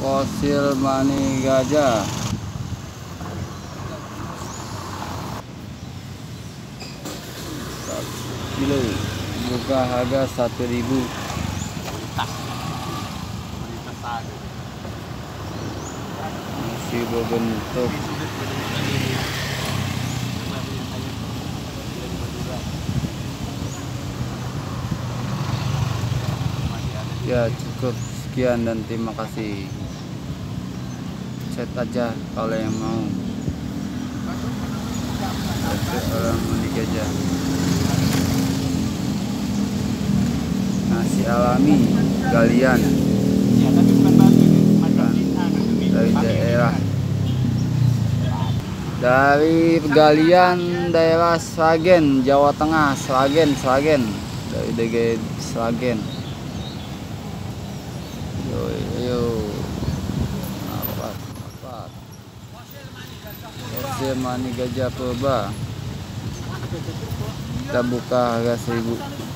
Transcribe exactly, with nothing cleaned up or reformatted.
fosil mani gajah. Satu kilo buka harga satu ribu. Masih berbentuk ya. Cukup sekian dan terima kasih. Chat aja kalau yang mau. Ada orang mani gajah. Nasi alami galian dari daerah dari Galian daerah Sragen, Jawa Tengah. Sragen, Sragen dari D G Sragen. Yo yo, apa apa? Fosil mani gajah purba. Kita buka harga seribu.